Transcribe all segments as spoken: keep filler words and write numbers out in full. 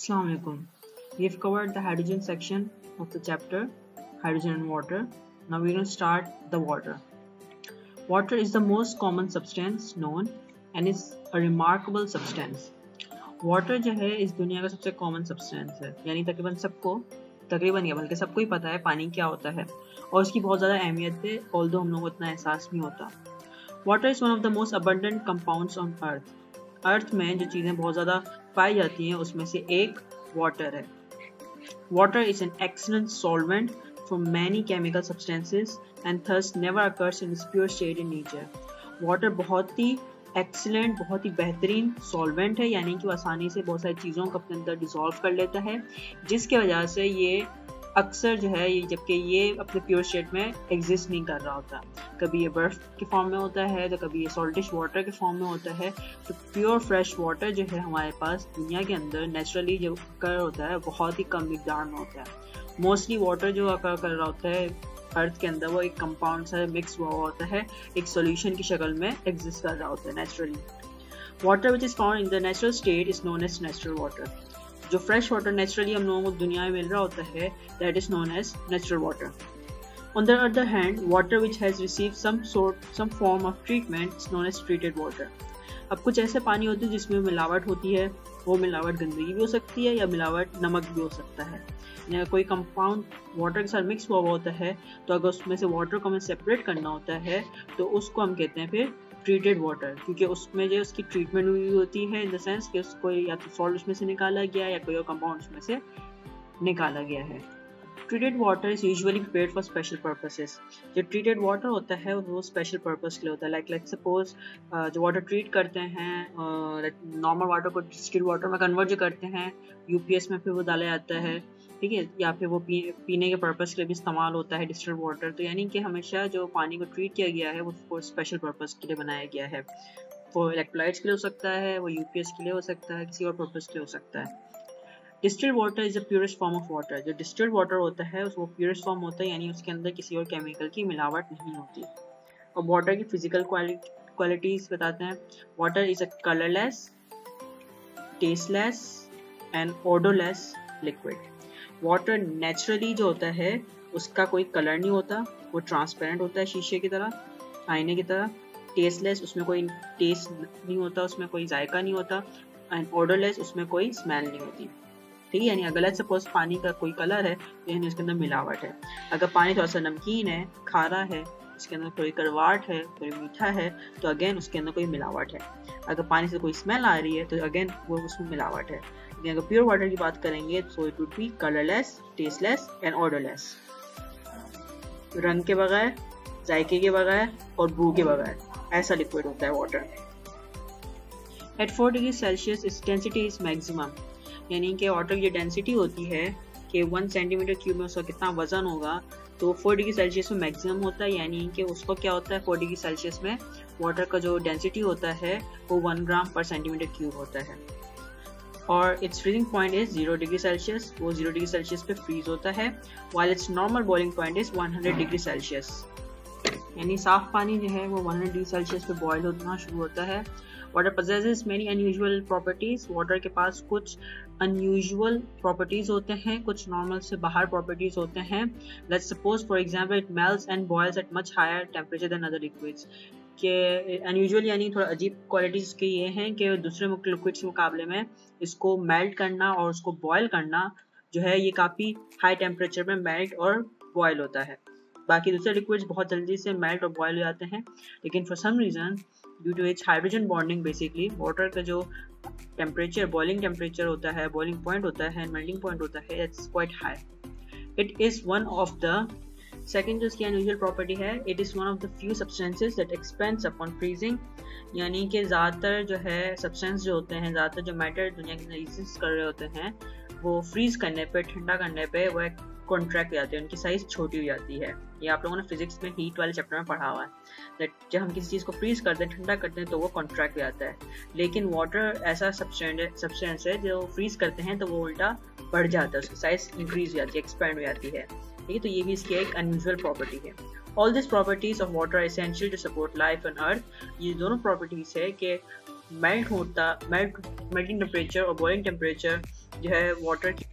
Assalamu alaikum. We've covered the hydrogen section of the chapter Hydrogen and Water. Now we're going to start the water. Water is the most common substance known and is a remarkable substance. Water जो है इस दुनिया का सबसे common substance है, यानी तकरीबन सबको तकरीबन या बल्कि सबको ही पता है पानी क्या होता है और उसकी बहुत ज़्यादा अहमियत है, although हम लोगों को इतना एहसास नहीं होता. Water is one of the most abundant compounds on earth. अर्थ में जो चीज़ें बहुत ज़्यादा पाई जाती हैं उसमें से एक वाटर है. Water is an excellent solvent for many chemical substances and there's never occurs in its pure state in nature. Water बहुत ही एक्सीलेंट, बहुत ही बेहतरीन सॉल्वेंट है, यानी कि वो आसानी से बहुत सारी चीज़ों को अपने अंदर डिसॉल्व कर लेता है, जिसकी वजह से ये अक्सर जो है ये जबकि ये अपने प्योर स्टेट में एग्जिस्ट नहीं कर रहा होता. कभी ये बर्फ के फॉर्म में होता है तो कभी ये सॉल्टिश वाटर के फॉर्म में होता है. तो प्योर फ्रेश वाटर जो है हमारे पास दुनिया के अंदर नेचुरली जो अकर होता है बहुत ही कम मिकदार में होता है. मोस्टली वाटर जो अकर कर रहा होता है अर्थ के अंदर वो एक कंपाउंड सा मिक्स हुआ होता है, एक सोल्यूशन की शक्ल में एग्जिस्ट कर रहा होता है naturally. Water which is found in the natural state is known as natural water. जो फ्रेश वाटर नेचुरली हम लोगों को दुनिया में मिल रहा होता है that is known as natural water. On the other hand, water which has received some sort, some form of treatment is known as treated water. अब कुछ ऐसे पानी होते हैं जिसमें मिलावट होती है, वो मिलावट गंदगी भी हो सकती है या मिलावट नमक भी हो सकता है. अगर कोई कंपाउंड वाटर के साथ मिक्स हुआ हुआ होता है तो अगर उसमें से वाटर को हमें सेपरेट करना होता है तो उसको हम कहते हैं फिर ट्रीटेड वाटर, क्योंकि उसमें जो उसकी ट्रीटमेंट हुई होती है इन द सेंस कि उसको या तो सॉल्ट उसमें से निकाला गया या कोई और कंपाउंड उसमें से निकाला गया है. Treated water is usually prepared for special purposes. जो ट्रीटेड वाटर होता है वो स्पेशल पर्पस के लिए होता है. लाइक लाइक सपोज जो वाटर ट्रीट करते हैं नॉर्मल वाटर को डिस्टिल्ड वाटर में कन्वर्ट जो करते हैं यूपीएस में फिर वो डाला जाता है, ठीक है, या फिर वो पी, पीने के पर्पस के लिए भी इस्तेमाल होता है डिस्टिल्ड वाटर. तो यानी कि हमेशा जो पानी को ट्रीट किया गया है वो उसको स्पेशल पर्पस के लिए बनाया गया है. वो इलेक्ट्रोलाइट्स के लिए हो सकता है, वो यूपीएस के लिए हो सकता है, किसी और पर्पस के लिए हो सकता है. Distilled water is the purest form of water. जो डिस्टिल्ड वाटर होता है वो प्योरेस्ट फॉर्म होता है, यानी उसके अंदर किसी और केमिकल की मिलावट नहीं होती. और वाटर की फिजिकल क्वालिटीज बताते हैं. Water is a colourless, tasteless and odourless liquid. Water naturally जो होता है उसका कोई कलर नहीं होता, वो ट्रांसपेरेंट होता है शीशे की तरह, आईने की तरह. टेस्टलेस, उसमें कोई टेस्ट नहीं होता, उसमें कोई जायका नहीं होता. एंड ओडोरलेस, उसमें कोई स्मेल नहीं होती. ठीक है, यानी अगर सपोज पानी का कोई कलर है तो यानी उसके अंदर मिलावट है. अगर पानी थोड़ा सा नमकीन है, खारा है, उसके अंदर कोई करवाट है, कोई मीठा है, तो अगेन उसके अंदर कोई मिलावट है. अगर पानी से कोई स्मेल आ रही है तो अगेन वो उसमें मिलावट है. लेकिन अगर प्योर वाटर की बात करेंगे तो it would be colourless, tasteless and odourless. रंग के बगैर, जायके के बगैर और बू के बगैर ऐसा लिक्विड होता है water. At four degree Celsius its density is maximum. यानी कि वाटर की डेंसिटी होती है कि वन सेंटीमीटर क्यूब में उसका कितना वजन होगा, तो फोर डिग्री सेल्सियस में मैक्सिमम होता है. यानी कि उसको क्या होता है, फोर डिग्री सेल्सियस में वाटर का जो डेंसिटी होता है वो one gram per centimetre cube होता है. और its freezing point is zero degree Celsius. वो जीरो डिग्री सेल्सियस पे फ्रीज होता है. While its normal boiling point is one hundred degree Celsius. यानी साफ पानी जो है वो वन हंड्रेड डिग्री सेल्सियस पे बॉयल होना शुरू होता है. Water possesses many unusual properties. Water के पास कुछ unusual properties होते हैं, कुछ नॉर्मल से बाहर properties होते हैं. Let's suppose for example it melts and boils at much higher temperature than other liquids. कि unusual यानी थोड़ा अजीब क्वालिटीज के ये हैं कि दूसरे लिक्विड्स के मुकाबले में इसको मेल्ट करना और उसको बॉयल करना जो है ये काफ़ी हाई टेम्परेचर में मेल्ट और बॉयल होता है. बाकी दूसरे लिक्विड्स बहुत जल्दी से मेल्ट और बॉयल हो जाते हैं, लेकिन for some reason due to its hydrogen bonding basically water का जो टेम्परेचर बॉइलिंग टेम्परेचर होता है, बॉइलिंग पॉइंट होता है, मेल्टिंग पॉइंट होता है, its quite high. It is one of the second जो इसकी अनयूजुअल प्रॉपर्टी है, it is one of the few substances that expands upon freezing. यानी कि ज़्यादातर जो है सब्सटेंस जो होते हैं, ज़्यादातर जो मैटर दुनिया के अंदर एग्जिस्ट कर रहे होते हैं वो फ्रीज करने पे, ठंडा करने पे वो कॉन्ट्रैक्ट हो जाती है, उनकी साइज छोटी हो जाती है. ये आप लोगों ने फिजिक्स में हीट वाले चैप्टर में पढ़ा हुआ है दैट जब हम किसी चीज़ को फ्रीज करते हैं, ठंडा करते हैं तो वो कॉन्ट्रैक्ट हो जाता है. लेकिन वाटर ऐसा सब्सटेंस है जो फ्रीज करते हैं तो वो उल्टा बढ़ जाता है, उसकी साइज इंक्रीज हो जाती है, एक्सपेंड हो जाती है. ठीक है, तो ये भी इसकी एक अनयूजुअल प्रॉपर्टी है. All this properties of water are essential to support life on earth. ये दोनों प्रॉपर्टीज है कि मेल्ट होता मेल्ट मेल्टिंग टेम्परेचर और बॉइलिंग टेम्परेचर जो है वाटर की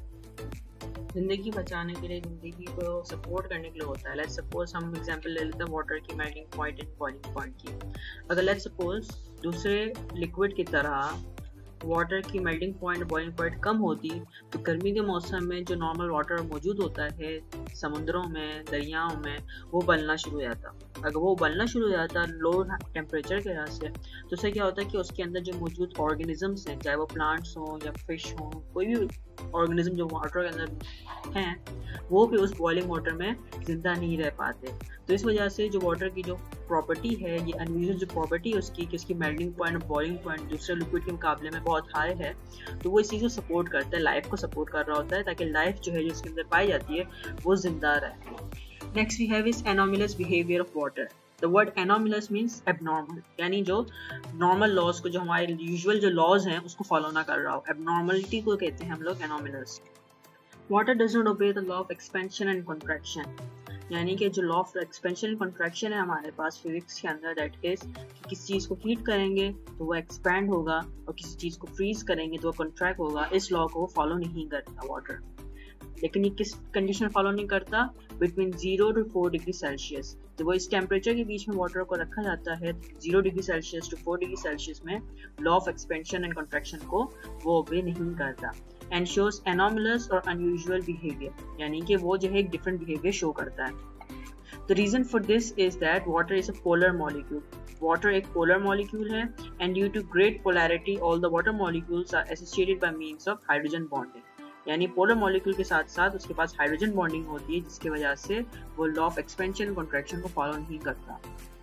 जिंदगी बचाने के लिए, जिंदगी को सपोर्ट करने के लिए होता है। लेट्स सपोज हम एग्जांपल ले लेते हैं वाटर की melting point and boiling point की। अगर लेट्स सपोज दूसरे लिक्विड की तरह वाटर की मेल्टिंग पॉइंट बॉइलिंग पॉइंट कम होती, तो गर्मी के मौसम में जो नॉर्मल वाटर मौजूद होता है समुद्रों में, दरियाओं में, वो बनना शुरू हो जाता। अगर वो बनना शुरू हो जाता लो टेम्परेचर के वजह से, तो उससे क्या होता है कि उसके अंदर जो मौजूद ऑर्गेनिजम्स हैं, चाहे वो प्लांट्स हों या फिश हों, कोई भी ऑर्गेनिज्म जो वाटर के अंदर हैं, वो फिर उस बॉइलिंग वाटर में जिंदा नहीं रह पाते। तो इस वजह से जो वाटर की जो प्रॉपर्टी है, ये अनयूजुअल जो प्रॉपर्टी है उसकी, कि उसकी मेल्टिंग पॉइंट बॉइलिंग पॉइंट दूसरे लिक्विड के मुकाबले में बहुत हाई है, तो वो इस चीज़ को सपोर्ट करता है, लाइफ को सपोर्ट कर रहा होता है, ताकि लाइफ जो है जो उसके अंदर पाई जाती है वो जिंदा रहे। Next we have is anomalous behaviour of water. The word anomalous means abnormal, यानी जो नॉर्मल लॉज को, जो हमारे यूजुअल जो लॉज हैं उसको फॉलो ना कर रहा हो, एबनॉर्मलिटी को कहते हैं हम लोग anomalous. Water does not obey the law of expansion and contraction, यानी कि जो law of expansion and contraction है हमारे पास फिजिक्स के अंदर, दैट इज कि किसी चीज़ को हीट करेंगे तो वो एक्सपैंड होगा और किसी चीज़ को फ्रीज करेंगे तो वो कॉन्ट्रैक्ट होगा। इस लॉ को वो फॉलो नहीं करता वाटर। लेकिन ये किस कंडीशन फॉलो नहीं करता? Between zero to four degree Celsius. जब वो इस टेम्परेचर के बीच में वाटर को रखा जाता है zero degree Celsius to four degree Celsius में, law of expansion and contraction को वो ओबे नहीं करता। एंड शोज एनोमलस और अनयूजुअल बिहेवियर, यानी कि वो जो है एक डिफरेंट बिहेवियर शो करता है। The reason for this is that water is a polar molecule. Water एक polar molecule है, and due to great polarity, all the water molecules are associated by means of hydrogen bonding. यानी polar molecule के साथ साथ उसके पास hydrogen bonding होती है, जिसकी वजह से वो law of expansion and contraction को follow नहीं करता।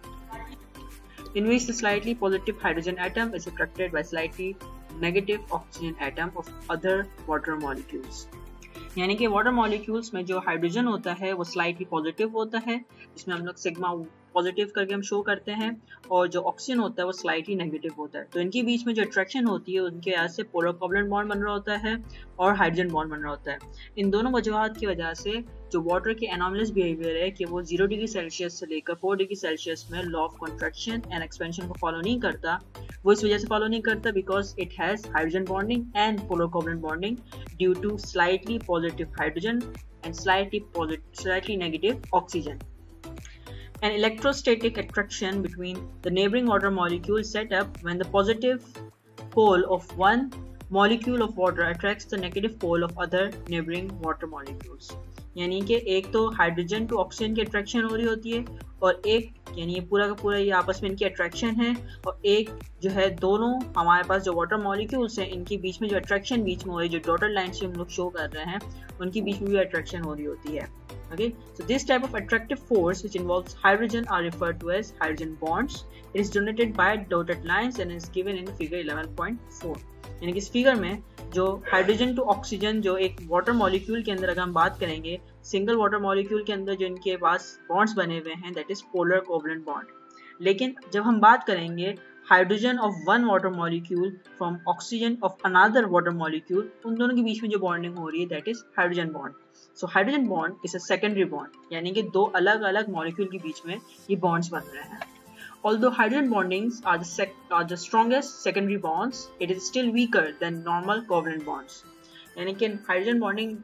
In which the slightly positive hydrogen atom is attracted by slightly negative oxygen atom of other water molecules. यानी कि वाटर मॉलिक्यूल्स में जो हाइड्रोजन होता है वो स्लाइटली पॉजिटिव होता है, जिसमें हम लोग सिग्मा पॉजिटिव करके हम शो करते हैं, और जो ऑक्सीजन होता है वो स्लाइटली नेगेटिव होता है। तो इनके बीच में जो अट्रैक्शन होती है उनके वजह से पोलर कोवलेंट बॉन्ड बन रहा होता है और हाइड्रोजन बॉन्ड बन रहा होता है। इन दोनों वजूहात की वजह से जो वाटर की एनोमलस बिहेवियर है कि वो जीरो डिग्री सेल्सियस से लेकर फोर डिग्री सेल्सियस में law of contraction and expansion को फॉलो नहीं करता। वो इस वजह से फॉलो नहीं करता because it has hydrogen bonding and polar covalent bonding due to slightly positive hydrogen and slightly positive, slightly negative oxygen. An electrostatic attraction between the neighboring water molecules set up when the positive pole of one molecule of water attracts the negative pole of other neighboring water molecules. यानी कि एक तो hydrogen to oxygen की attraction हो रही होती है, और एक यानी ये पूरा का पूरा ये आपस में इनकी अट्रैक्शन है, और एक जो है दोनों हमारे पास जो वाटर मॉलिक्यूल्स हैं इनके बीच में जो अट्रैक्शन बीच में हो रही है, जो डॉटेड लाइन से हम लोग शो कर रहे हैं, उनके बीच में भी अट्रैक्शन हो रही होती है। Okay, so this type of attractive force which involves hydrogen are referred to as hydrogen bonds. It is denoted by dotted lines and is given in figure eleven point four. यानी कि इस figure में जो hydrogen to oxygen जो एक water molecule के अंदर अगर हम बात करेंगे, सिंगल वाटर मॉलिक्यूल के अंदर जो इनके पास बॉन्ड्स बने हुए हैं, that is polar covalent bond. लेकिन जब हम बात करेंगे hydrogen of one water molecule from oxygen of another water molecule, उन दोनों के बीच में जो बॉन्डिंग हो रही है that is hydrogen bond. So hydrogen bond is a secondary bond, यानी कि दो अलग अलग मॉलिक्यूल के बीच में ये बॉन्ड्स बन रहे हैं। Although hydrogen bondings are the, sec are the strongest secondary bonds, it is still weaker than normal covalent bonds. यानी कि हाइड्रोजन बॉन्डिंग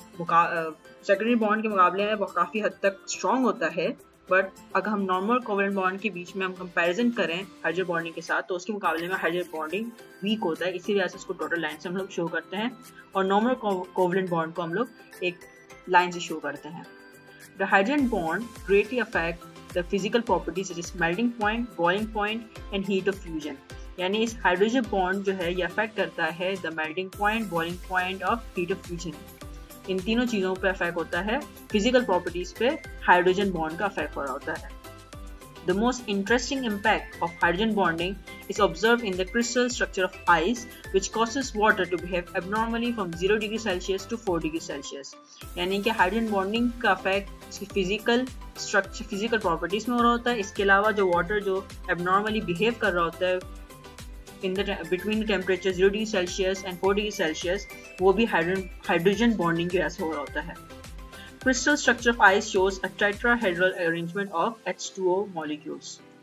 सेकेंडरी बॉन्ड के मुकाबले में वो काफ़ी हद तक स्ट्रॉन्ग होता है, बट अगर हम नॉर्मल कोवलेंट बॉन्ड के बीच में हम कंपैरिजन करें हाइड्रोजन बॉन्डिंग के साथ, तो उसके मुकाबले में हाइड्रोजन बॉन्डिंग वीक होता है। इसी वजह से उसको डॉटेड लाइन से हम लोग शो करते हैं, और नॉर्मल कोवलेंट बॉन्ड को हम लोग एक लाइन से शो करते हैं। The hydrogen bond greatly affect the physical properties such as melting point, boiling point and heat of fusion. यानी इस हाइड्रोजन बॉन्ड जो है ये अफेक्ट करता है the melting point, boiling point और हीट ऑफ फ्यूजन। इन तीनों चीज़ों पे अफेक्ट होता है, फिजिकल प्रॉपर्टीज पे हाइड्रोजन बॉन्ड का अफेक्ट हो रहा होता है। The most interesting impact of hydrogen bonding is observed in the crystal structure of ice, which causes water to behave abnormally from zero degree Celsius to four degree Celsius. यानी कि hydrogen bonding का affect इसकी physical structure, physical properties में हो रहा होता है। इसके अलावा जो वाटर जो एबनॉर्मली बिहेव कर रहा होता है in the between the temperature zero degree Celsius and four degree Celsius, वो भी हाइड्रोजन बॉन्डिंग की वजह से हो रहा होता है। Crystal structure of ice shows a tetrahedral arrangement of H two O molecules.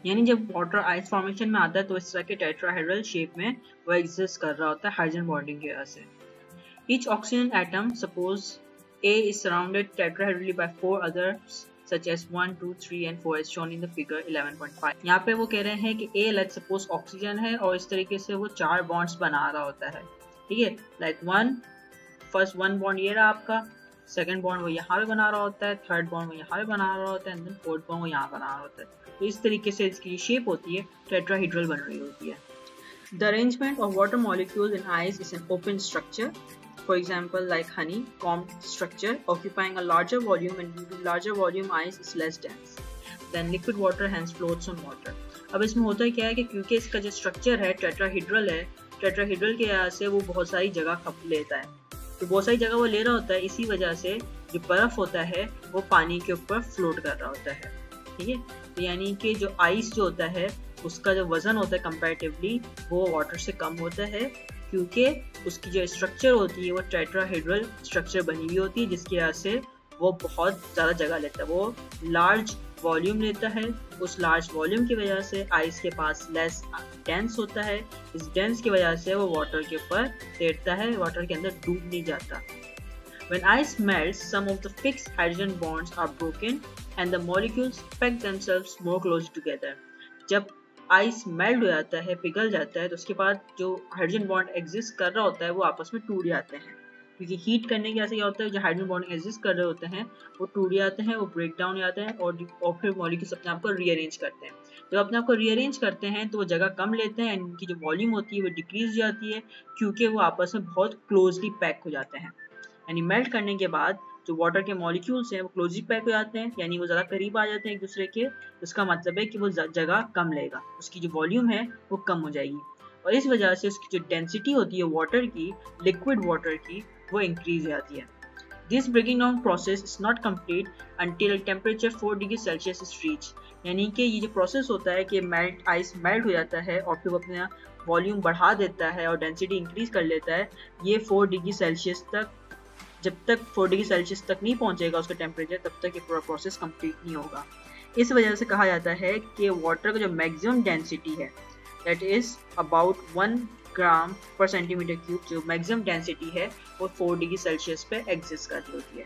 यानी जब वाटर आइस फॉर्मेशन में आता है तो इस तरह के टेट्राहेड्रल शेप में वो एग्जिस्ट कर रहा होता है हाइड्रोजन बॉन्डिंग की वजह से। Each oxygen atom, suppose A, is surrounded tetrahedrally by four others such as one, two, three and four as shown in the figure eleven point five। यहाँ पे वो कह रहे हैं कि A, let's suppose ऑक्सीजन है और इस तरीके से वो चार बॉन्ड्स बना रहा होता है, ठीक है। Like one first one bond ये रहा आपका, सेकंड बॉन्ड वो यहाँ पे बना रहा होता है, थर्ड बॉन्ड वो यहाँ पे बना रहा होता है एंड देन फोर्थ बॉन्ड वो यहाँ बना रहा होता है। तो इस तरीके से इसकी शेप होती है टेट्राहेड्रल बन रही होती है। The arrangement of water molecules in ice is an open structure. For example, like honeycomb structure occupying a larger volume, and due to larger volume ice is less dense than liquid water, hence floats on water। अब इसमें होता है क्या है कि क्योंकि इसका जो स्ट्रक्चर है टेट्राहेड्रल है, टेट्राहेड्रल के वजह से वो बहुत सारी जगह खप लेता है, तो बहुत सारी जगह वो ले रहा होता है, इसी वजह से जो बर्फ होता है वो पानी के ऊपर फ्लोट कर रहा होता है, ठीक है। तो यानी कि जो आइस जो होता है उसका जो वजन होता है कंपैरेटिवली वो वाटर से कम होता है, क्योंकि उसकी जो स्ट्रक्चर होती है वो टेट्राहेड्रल स्ट्रक्चर बनी हुई होती है, जिसकी वजह से वो बहुत ज़्यादा जगह लेता है, वो लार्ज वॉल्यूम लेता है। उस लार्ज वॉल्यूम की वजह से आइस के पास लेस डेंस होता है, इस डेंस की वजह से वो वाटर के ऊपर तैरता है, वाटर के अंदर डूब नहीं जाता। When ice melts, some of the fixed hydrogen bonds are broken and the molecules pack themselves more closely together। जब आइस मेल्ट हो जाता है, पिघल जाता है, तो उसके बाद जो हाइड्रोजन बॉन्ड एग्जिस्ट कर रहा होता है वो आपस में टूट जाते हैं, क्योंकि हीट करने की वजह से क्या होता है, जो हाइड्रोजन बॉन्ड एग्जिस्ट कर रहे होते हैं वो टूट जाते हैं, वो ब्रेक डाउन हो जाते हैं और, और फिर मॉलिक्यूल्स अपने आप को रीअरेंज करते हैं। जब अपने आप को रीअरेंज करते हैं तो वो जगह कम लेते हैं, इनकी जो वॉल्यूम होती है वो डिक्रीज हो जाती है, क्योंकि वो आपस में बहुत क्लोजली पैक हो जाते हैं। यानी मेल्ट करने के बाद जो वाटर के मॉलिक्यूल्स हैं वो क्लोजली पैक हो जाते हैं, यानी वो ज़्यादा करीब आ जाते हैं एक दूसरे के। उसका मतलब है कि वो जगह कम लेगा, उसकी जो वॉल्यूम है वो कम हो जाएगी और इस वजह से उसकी जो डेंसिटी होती है वाटर की, लिक्विड वाटर की, वो इंक्रीज हो जाती है। This breaking down process is not complete until temperature four degree Celsius is reach. यानी कि ये जो प्रोसेस होता है कि मेल्ट आइस मेल्ट हो जाता है और फिर वो अपना वॉल्यूम बढ़ा देता है और डेंसिटी इंक्रीज कर लेता है, ये फोर डिग्री सेल्सियस तक, जब तक फोर डिग्री सेल्सियस तक नहीं पहुंचेगा उसका टेम्परेचर, तब तक ये पूरा प्रोसेस कंप्लीट नहीं होगा। इस वजह से कहा जाता है कि वाटर का जो मैक्सिमम डेंसिटी है that is about one gram per centimetre cube, जो मैक्सिमम डेंसिटी है वो फोर डिग्री सेल्सियस पे एग्जिस्ट कर रही होती है।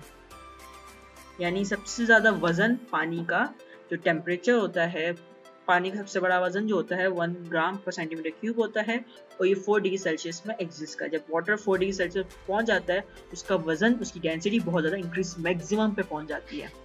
यानी सबसे ज़्यादा वजन पानी का जो टेम्परेचर होता है, पानी का सबसे बड़ा वजन जो होता है one gram per centimetre cube होता है और ये फोर डिग्री सेल्सियस में एग्जिस्ट का। जब वाटर फोर डिग्री सेल्सियस पहुंच जाता है उसका वजन, उसकी डेंसिटी बहुत ज़्यादा इंक्रीज मैक्सिमम पे पहुंच जाती है।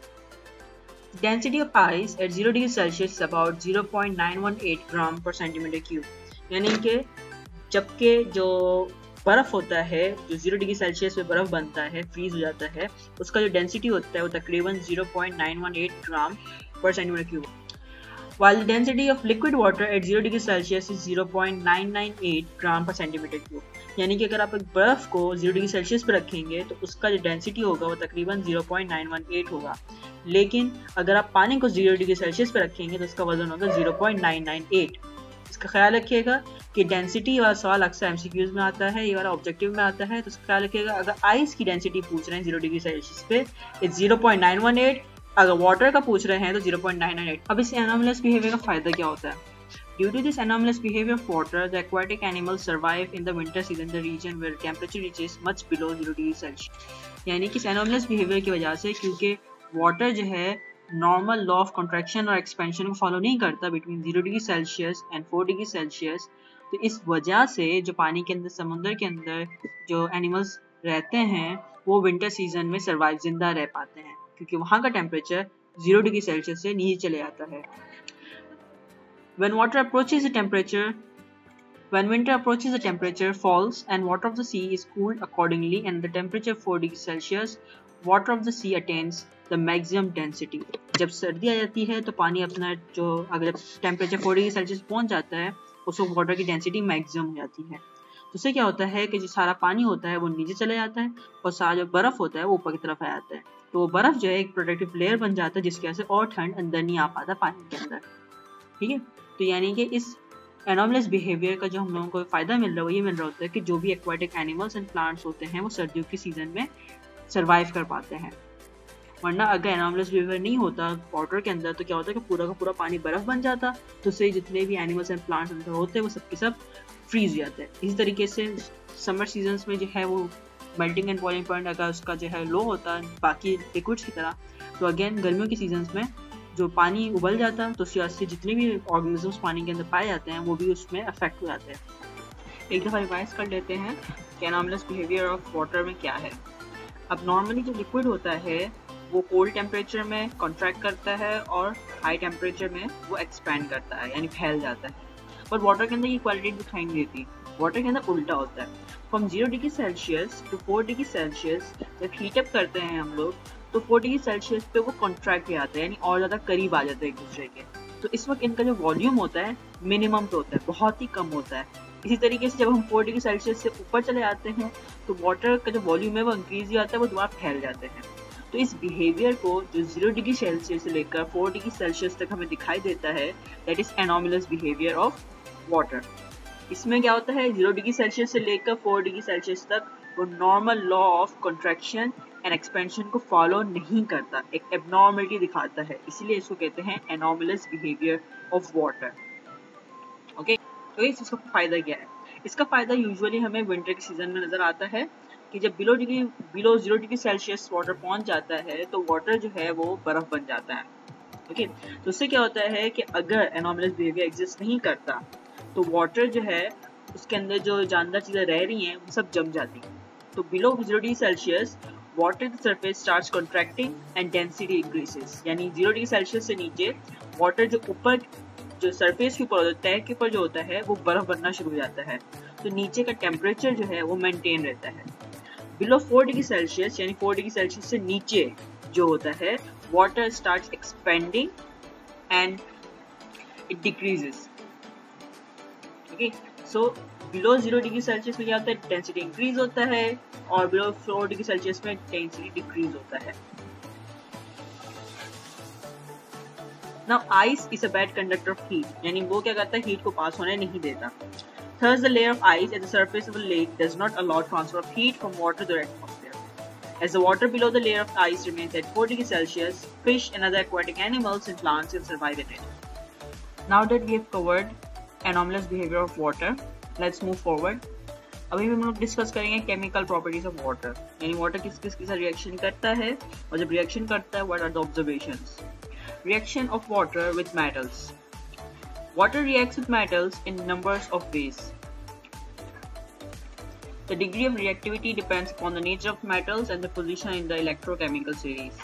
Density of ice at zero degree Celsius about zero point nine one eight gram per centimetre cube. यानी कि जबकि जो बर्फ़ होता है, जो जीरो डिग्री सेल्सियस पे बर्फ़ बनता है, फ्रीज हो जाता है, उसका जो डेंसिटी होता है वो तकरीबन zero point nine one eight gram per centimetre cube. While the density of liquid water at zero degree Celsius is zero point nine nine eight gram per centimetre cube. यानी कि अगर आप एक बर्फ को जीरो डिग्री सेल्सियस पर रखेंगे तो उसका जो डेंसिटी होगा वो तकरीबन zero point nine one eight होगा, लेकिन अगर आप पानी को जीरो डिग्री सेल्सियस पर रखेंगे तो उसका वजन होगा zero point nine nine eight। इसका ख्याल रखिएगा कि डेंसिटी वाला सवाल अक्सर एमसीक्यूज में आता है, ये वाला ऑब्जेक्टिव में आता है, तो इसका ख्याल रखिएगा अगर आइस की डेंसिटी पूछ रहे हैं जीरो डिग्री सेल्सियस पे its zero point nine one eight, अगर वाटर का पूछ रहे हैं तो zero point nine nine eight। अब इस एनोमलस बिहेवियर का फायदा क्या होता है? Due to this anomalous behavior of water, the aquatic animals survive in the winter season in the region where temperature reaches much below zero degree Celsius। यानी कि इस anomalous behavior की वजह से, क्योंकि वाटर जो है नॉर्मल लॉ ऑफ कॉन्ट्रैक्शन और एक्सपेंशन को फॉलो नहीं करता between zero degree Celsius and four degree Celsius, तो इस वजह से जो पानी के अंदर, समुद्र के अंदर जो एनिमल्स रहते हैं वो विंटर सीजन में सर्वाइव, जिंदा रह पाते हैं, क्योंकि वहाँ का टेम्परेचर जीरो डिग्री सेल्सियस से नीचे चले जाता है। When water approaches the temperature, when winter approaches, the temperature falls and water of the sea is cooled accordingly, and the temperature four degrees Celsius, water of the sea attains the maximum density। जब सर्दी आ जाती है तो पानी अपना जो अगर temperature four degree Celsius पहुंच जाता है उसको वाटर की डेंसिटी मैक्सिमम हो जाती है। तो उससे क्या होता है कि जो सारा पानी होता है वो नीचे चला जाता है और सारा जो बर्फ होता है वो ऊपर की तरफ आ जाता है, तो वो बर्फ जो है एक प्रोटेक्टिव लेयर बन जाता है जिसकी वजह से और ठंड अंदर नहीं आ पाता पानी के अंदर। ठीक है, तो यानी कि इस एनोमलस बिहेवियर का जो हम लोगों को फ़ायदा मिल रहा है वो ये मिल रहा होता है कि जो भी एक्वाटिक एनिमल्स एंड प्लांट्स होते हैं वो सर्दियों के सीज़न में सर्वाइव कर पाते हैं। वरना अगर एनॉमलस बिहेवियर नहीं होता वाटर के अंदर तो क्या होता है कि पूरा का पूरा पानी बर्फ बन जाता, तो उससे जितने भी एनिमल्स एंड प्लांट्स अंदर होते हैं वो सब के सब फ्रीज हो जाते हैं। इसी तरीके से समर सीजन्स में जो है वो मेल्टिंग एंड बॉइलिंग पॉइंट अगर उसका जो है लो होता है बाकी लिक्विड्स की तरह, तो अगेन गर्मियों के सीजन्स में जो पानी उबल जाता है तो उसकी वजह से जितने भी ऑर्गेनिजम्स पानी के अंदर पाए जाते हैं वो भी उसमें अफेक्ट हो जाते हैं। एक दफ़ा रिवाइज कर लेते हैं कि एनॉमलस बिहेवियर ऑफ वाटर में क्या है। अब नॉर्मली जो लिक्विड होता है वो कोल्ड टेम्परेचर में कॉन्ट्रैक्ट करता है और हाई टेम्परेचर में वो एक्सपैंड करता है यानी फैल जाता है, पर वाटर के अंदर ये क्वालिटी दिखाई नहीं देती। वाटर के अंदर उल्टा होता है। From zero degree Celsius to four degree Celsius जब हीटअप करते हैं हम लोग तो फोर डिग्री सेल्सियस पे वो कॉन्ट्रैक्ट हो जाता है यानी और ज़्यादा करीब आ जाता है एक दूसरे के। तो इस वक्त इनका जो वॉल्यूम होता है मिनिमम पे होता है, बहुत ही कम होता है। इसी तरीके से जब हम फोर डिग्री सेल्सियस से ऊपर चले जाते हैं तो वाटर का जो वॉल्यूम है वो इंक्रीज हो जाता है, वो दोबारा फैल जाते हैं। तो इस बिहेवियर को जो जीरो डिग्री सेल्सियस से लेकर फोर डिग्री सेल्सियस तक हमें दिखाई देता है, that is anomalous behaviour of water. इसमें क्या होता है, जीरो डिग्री सेल्सियस से लेकर फोर डिग्री सेल्सियस तक वो normal law of contraction and expansion को फॉलो नहीं करता, एक एबनॉर्मलिटी दिखाता है, इसीलिए इसको कहते हैं anomalous behaviour of water. Okay, तो इसका फायदा क्या है? इसका फायदा यूजुअली हमें विंटर के सीजन में नजर आता है कि जब below degree below zero degree Celsius water पहुंच जाता है तो वाटर जो है वो बर्फ बन जाता है। ओके, तो उससे क्या होता है कि अगर एनॉमलस बिहेवियर एग्जिस्ट नहीं करता तो वाटर जो है उसके अंदर जो जानदार चीजें रह रही हैं वो सब जम जाती हैं। तो below zero degree Celsius water the surface starts contracting and density increases, यानी जीरो डिग्री सेल्सियस से नीचे वाटर जो ऊपर जो सरफेस के ऊपर तय के ऊपर जो होता है वो बर्फ बनना शुरू हो जाता है, तो नीचे का टेम्परेचर जो है वो मेंटेन रहता है। बिलो फोर डिग्री सेल्सियस यानी फोर डिग्री सेल्सियस से नीचे जो होता है water starts expanding and it decreases. Okay, so below zero degree Celsius में क्या होता है, डेंसिटी इंक्रीज होता है और बिलो फोर डिग्री सेल्सियस में डेंसिटी डिक्रीज होता है। Now ice is a bad conductor of heat, यानी वो क्या करता है, हीट को पास होने नहीं देता। Thus the layer of ice at the surface of a lake does not allow transfer of heat from water to the atmosphere. As the water below the layer of ice remains at four degrees Celsius, fish and other aquatic animals and plants can survive in it. Now that we have covered anomalous behavior of water, let's move forward. अभी भी हम लोग discuss करेंगे chemical properties of water, यानी water किस किस के साथ रिएक्शन करता है और जब रिएक्शन करता है what are the observations. Reaction of water with metals. Water reacts with metals in numbers of ways. The degree of reactivity depends upon the nature of metals and the position in the electrochemical series.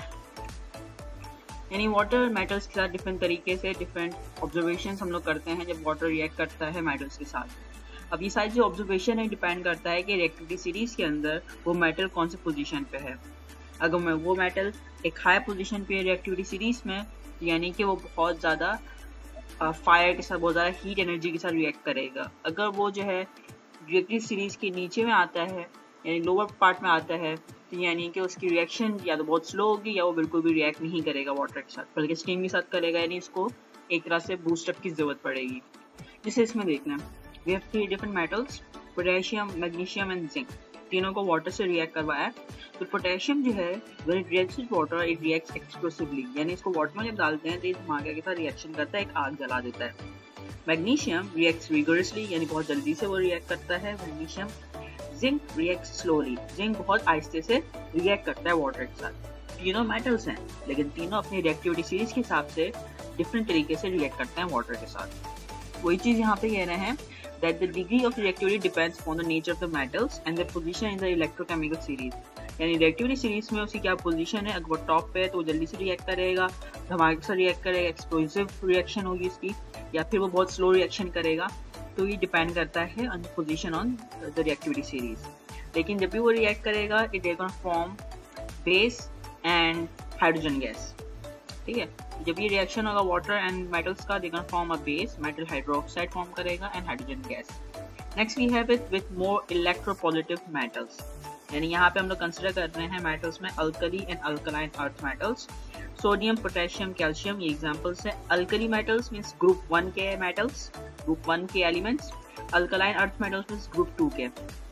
यानी water metals के साथ different तरीके से different observations हम लोग करते हैं जब water react करता है metals के साथ। अब ये सारी जो observation है depend करता है कि reactivity series के अंदर वो metal कौन से position पे है। अगर मैं वो metal एक high position पे reactivity series में, यानी कि वो बहुत ज़्यादा फायर के साथ बहुत ज़्यादा हीट एनर्जी के साथ रिएक्ट करेगा। अगर वो जो है रिएक्टिव सीरीज के नीचे में आता है यानी लोअर पार्ट में आता है तो यानी कि उसकी रिएक्शन या तो बहुत स्लो होगी या वो बिल्कुल भी रिएक्ट नहीं करेगा वाटर के साथ, बल्कि स्टीम के साथ करेगा, यानी इसको एक तरह से बूस्टअप की जरूरत पड़ेगी। जिसे इसमें देखना है, we have three different metals, potassium, magnesium and zinc, तीनों को वाटर से रिएक्ट करवाया। तो पोटेशियम जो है when it reacts with water it reacts explosively, यानी इसको वाटर में जब डालते हैं तो ये धमाके के साथ रिएक्शन करता है, एक आग जला देता है। मैग्नीशियम रिएक्ट्स विगोरसली, यानी बहुत जल्दी से वो रिएक्ट करता है magnesium. Zinc reacts slowly, zinc बहुत आहिस्ते से रिएक्ट करता है वाटर के साथ। तीनों मेटल्स हैं लेकिन तीनों अपनी रिएक्टिविटी सीरीज के हिसाब से डिफरेंट तरीके से रिएक्ट करते हैं वाटर के साथ। वही चीज यहाँ पे कह रहे हैं that the degree of reactivity depends upon the nature of the metals and their position in the electrochemical series. यानी reactivity series में उसकी क्या पोजीशन है, अगर वो टॉप पे है तो वो जल्दी से रिएक्ट करेगा, धमाके से रिएक्ट करेगा, एक्सप्लोसिव रिएक्शन होगी इसकी, या फिर वो बहुत स्लो रिएक्शन करेगा। तो ये डिपेंड करता है on the position on the reactivity series. लेकिन जब भी वो रिएक्ट करेगा it is gonna form base and hydrogen gas. ठीक है, जब ये रिएक्शन होगा वाटर एंड मेटल्स का, they can form a base, metal hydroxide form करेगा and hydrogen gas. Next we have it with more electropositive metals, यानी यहाँ पे हम लोग कंसिडर कर रहे हैं मेटल्स में alkali and alkaline earth metals. Sodium, potassium, calcium ये एग्जांपल्स हैं। Alkali metals means group one के मेटल्स, ग्रुप वन के elements. Alkaline earth metals means group two के।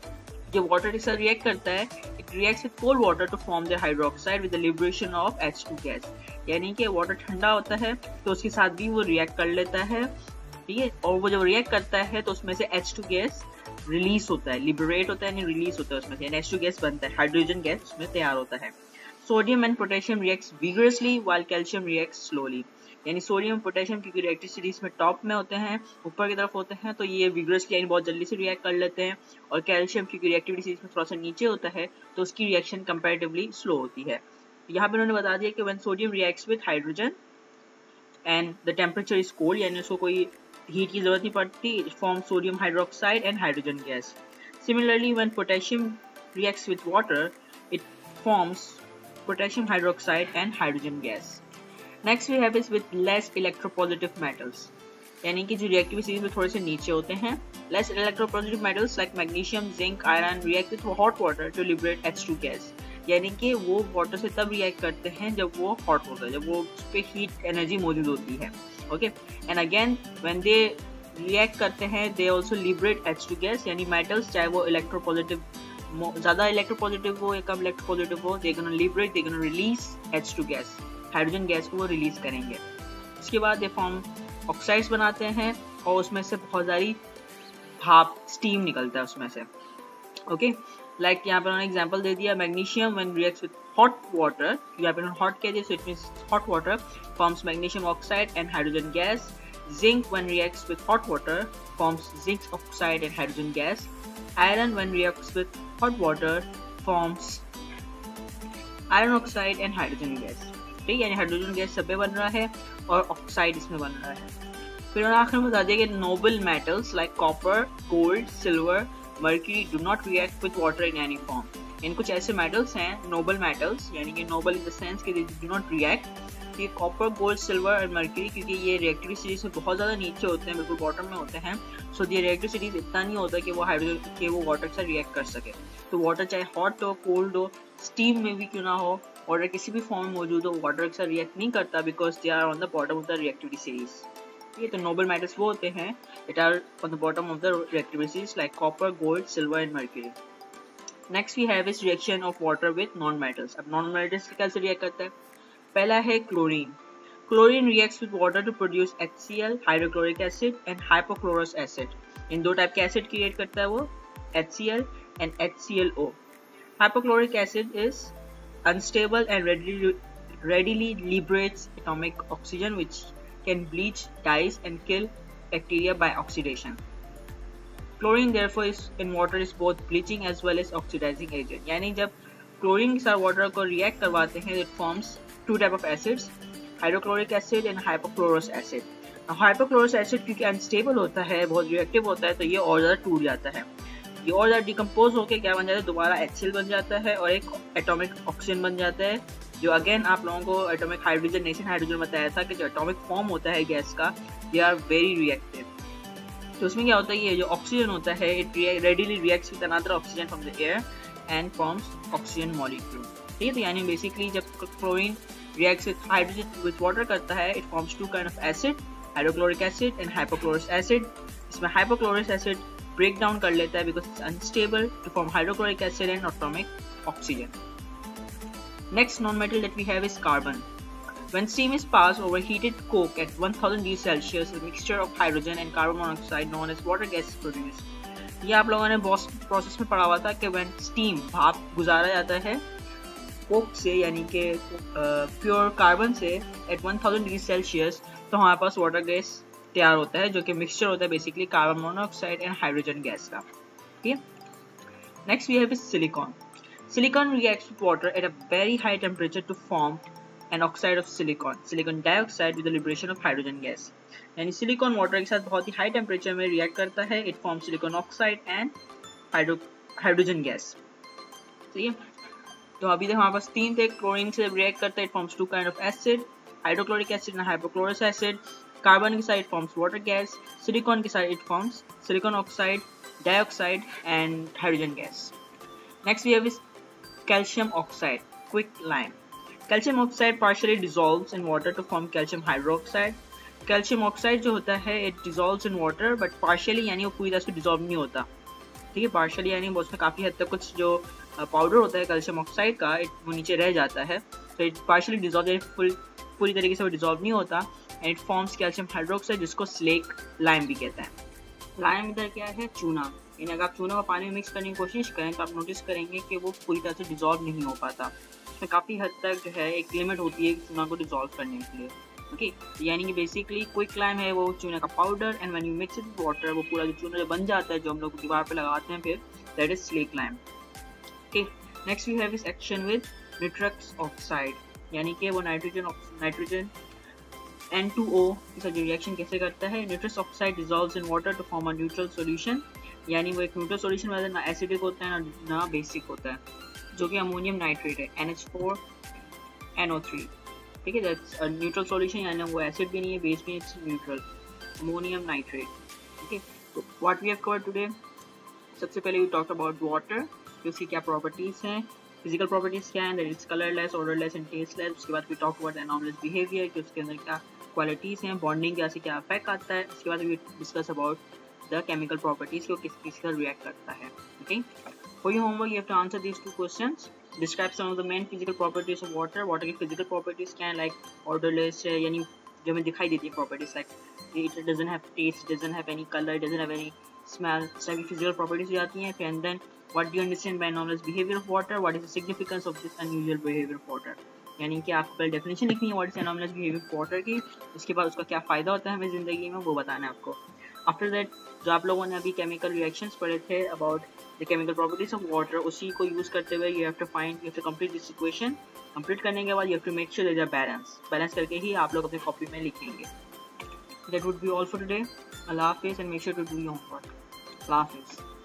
जब वाटर के साथ रिएक्ट करता है, it reacts with cold water to form the hydroxide with the liberation of H two gas. यानी कि वाटर ठंडा होता है तो उसके साथ भी वो रिएक्ट कर लेता है, ठीक है, और वो जब रिएक्ट करता है तो उसमें से एच टू गैस रिलीज होता है, लिबरेट होता है यानी रिलीज होता है उसमें से, एच टू गैस बनता है, हाइड्रोजन गैस उसमें तैयार होता है। Sodium and potassium reacts vigorously while calcium reacts slowly. यानी सोडियम पोटेशियम क्योंकि रिएक्टिव सीरीज में टॉप में होते हैं, ऊपर की तरफ होते हैं, तो ये विगरसली यानी बहुत जल्दी से रिएक्ट कर लेते हैं, और कैल्शियम क्योंकि रिएक्टिविटी सीरीज में थोड़ा सा नीचे होता है तो उसकी रिएक्शन कंपैरेटिवली स्लो होती है। यहाँ पे उन्होंने बता दिया कि when sodium reacts with hydrogen and the temperature is cold, यानी उसको कोई हीट की जरूरत नहीं पड़ती, it form sodium hydroxide and hydrogen gas. Similarly when potassium reacts with water, it forms potassium hydroxide and hydrogen gas. Next we have is with less electropositive metals, यानी कि जो रिएक्टिव सीरीज में थोड़े से नीचे होते हैं। Less electropositive metals like magnesium, zinc, iron react with hot water to liberate H two gas, यानी कि वो वाटर से तब रिएक्ट करते हैं जब वो हॉट होता है, जब वो उस पे हीट एनर्जी मौजूद होती है। Okay, and again when they react करते हैं they also liberate H two gas, यानी मेटल्स चाहे वो इलेक्ट्रोपॉजिटिव ज्यादा इलेक्ट्रोपॉजिटिव हो या कम इलेक्ट्रोपॉजिटिव हो, they gonna liberate, they gonna release H two gas, hydrogen gas को वो रिलीज करेंगे। उसके बाद दे फॉर्म ऑक्साइड्स बनाते हैं और उसमें से बहुत सारी भाप स्टीम निकलता है उसमें से। ओके, लाइक यहाँ पर उन्होंने एग्जांपल दे दिया, magnesium when reacts with hot water, यहाँ पे उन्होंने हॉट कह दिया, so it means hot water forms magnesium oxide and hydrogen gas. Zinc when reacts with hot water forms zinc oxide and hydrogen gas. Iron when reacts with hot water forms iron oxide and hydrogen gas. ठीक, यानी hydrogen gas सब में बन रहा है और oxide इसमें बन रहा है। फिर उन्होंने आखिर में बता दिया कि noble metals like copper, gold, silver, mercury do not react with water in any form. इन कुछ ऐसे मेटल्स हैं नोबल मेटल्स, यानी कि नोबल इन द सेंस कि दे डू नॉट रिएक्ट, ये कॉपर, गोल्ड, सिल्वर और मर्क्यूरी क्योंकि ये रिएक्टिव सीरीज में बहुत ज़्यादा नीचे होते हैं, बिल्कुल बॉटम में होते हैं, सो ये रिएक्टिव सीरीज इतना नहीं होता कि वो हाइड्रोजन के वो वाटर से रिएक्ट कर सके। तो वाटर चाहे हॉट हो, कोल्ड हो, स्टीम में भी क्यों ना हो, वाटर किसी भी फॉर्म में मौजूद हो, वाटर के साथ रिएक्ट नहीं करता because they are on the bottom of the reactivity series. ये तो नोबल मेटल्स वो होते हैं it are on the bottom of the reactivity series like copper, gold, silver and mercury. Next we have is reaction of water with non metals. अब non metals कैसे react करता है? पहला है chlorine. Chlorine reacts with water to produce H C L, hydrochloric acid and hypochlorous acid. इन दो type के acid create करता है वो, H C L and H C L O. Hypochloric acid is unstable and readily, readily liberates atomic oxygen which can bleach, dyes and kill bacteria by oxidation. Chlorine therefore is in water is both bleaching as well as oxidizing agent. यानी जब chlorine के साथ water को react करवाते हैं it forms two type of acids, hydrochloric acid and hypochlorous acid. Hypochlorous acid क्योंकि unstable होता है, बहुत रिएक्टिव होता है, तो ये और ज़्यादा टूट जाता है, ये और ज़्यादा डिकम्पोज होकर क्या बन जाता है, दोबारा एच सी एल बन जाता है और एक एटॉमिक ऑक्सीजन बन जाता है, जो अगेन आप लोगों को एटॉमिक हाइड्रोजन, नेशन हाइड्रोजन बताया था कि जो एटॉमिक फॉर्म होता है गैस का, दे आर वेरी रिएक्टिव। तो उसमें क्या होता है, ये जो ऑक्सीजन होता है it readily reacts with another oxygen from the air and forms oxygen molecule. ठीक है, तो यानी बेसिकली जब chlorine reacts with hydrogen with water करता है, it forms two kind of acid, hydrochloric acid and hypochlorous acid. इसमें hypochlorous acid break down कर लेता है because it's unstable to form hydrochloric acid and atomic oxygen. Next non-metal that we have is carbon. When steam is passed over heated coke at one thousand degrees Celsius, a mixture of hydrogen and carbon monoxide known as water gas is produced. ये आप लोगों ने process में पढ़ा हुआ था कि when steam भाप गुजारा जाता है कोक से, यानी कि प्योर कार्बन से at one thousand degree Celsius, तो हमारे पास वाटर गैस तैयार होता है जो कि मिक्सचर होता है basically carbon monoxide and hydrogen gas का। ठीक है, next we have is silicon. Silicon reacts with water at a very high temperature to form an oxide of silicon, silicon dioxide with the liberation of hydrogen gas. यानी silicon water के साथ बहुत ही high temperature में react करता है, it form silicon oxide and hydrogen gas. ठीक है, तो अभी तक हमारे पास तीन थे, क्लोरीन से रिएक्ट करता है it forms two kind of acid, hydrochloric acid and hypochlorous acid, carbon के साथ it forms water gas, silicon के साथ it forms silicon oxide, dioxide and hydrogen gas. Next we have is calcium oxide, quick lime. Calcium oxide partially dissolves in water to form calcium hydroxide. Calcium oxide जो होता है it dissolves in water but partially, यानी वो पूरी तरह से dissolve नहीं होता, ठीक है, पार्शली यानी उसमें काफ़ी हद तक कुछ जो पाउडर होता है कैल्शियम ऑक्साइड का it, वो नीचे रह जाता है, तो इट पार्शली डिजॉल्व, फुल पूरी तरीके से वो डिजॉल्व नहीं होता, and it forms calcium hydroxide जिसको स्लेक लाइम भी कहते हैं। लाइम इधर क्या है, चूना, यानी अगर आप चूना को पानी में मिक्स करने की कोशिश करें तो आप नोटिस करेंगे कि वो पूरी तरह से डिजॉल्व नहीं हो पाता, उसमें काफ़ी हद तक जो है एक लिमिट होती है चूना को डिजॉल्व करने के लिए। ओके, यानी कि बेसिकली क्विक लाइम है वो चूने का powder, and when you mix it with water वो पूरा जो चूना जो बन जाता है जो हम लोग दीवार पे लगाते हैं फिर, that is slake lime. Okay, next we have is action with nitrous oxide, यानी कि वो nitrogen nitrogen N two O इसका जो रिएक्शन कैसे करता है, nitrous oxide dissolves in water to form a neutral solution, यानी वो एक न्यूट्रल सॉल्यूशन में ना एसिडिक होता है ना ना बेसिक होता है, जो कि अमोनियम नाइट्रेट है N H four N O three. ठीक है, दैट्स अ न्यूट्रल सॉल्यूशन, यानी वो एसिड भी नहीं है बेस भी नहीं, it's neutral ammonium nitrate. Okay, तो what we have covered today, सबसे पहले वी टॉक अबाउट वाटर कि उसकी क्या प्रॉपर्टीज़ हैं, फिजिकल प्रॉपर्टीज़ क्या हैं, that is colourless, odourless and tasteless. उसके बाद we talk about anomalous behaviour कि उसके अंदर क्या क्वालिटीज़ हैं, बॉन्डिंग क्या से क्या इफेक्ट आता है। उसके बाद we discuss about the chemical properties को किस किस का रिएक्ट करता है। Okay, for your homework you have to answer these two questions. Describe some of the main physical properties of water. Water की physical properties क्या हैं, like odorless है, यानी जो हमें दिखाई देती है properties, like it doesn't have taste, doesn't have any color, doesn't have any smell, इस तरह की physical properties हो जाती हैं। And then what do you understand by anomalous behavior of water? What is the significance of this unusual behavior of water? यानी कि आपको पहले definition लिखनी है what is anomalous behavior of water की, उसके बाद उसका क्या फ़ायदा होता है हमें ज़िंदगी में वो बताना है आपको। After that जो आप लोगों ने अभी chemical reactions पढ़े थे about the chemical properties of water, उसी को यूज़ करते हुए you have to find, you have to complete this equation। complete करने के बाद you have to make sure there is a balance, balance करके ही आप लोग अपनी कॉपी में लिखेंगे। That would be all for today। Allah Hafiz and make sure to do your homework। Allah Hafiz।